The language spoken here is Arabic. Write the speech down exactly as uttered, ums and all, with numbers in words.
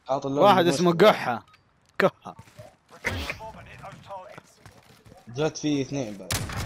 حاط اللون واحد اسمه المشترك. قحة كهة. جات فيه اثنين بعد.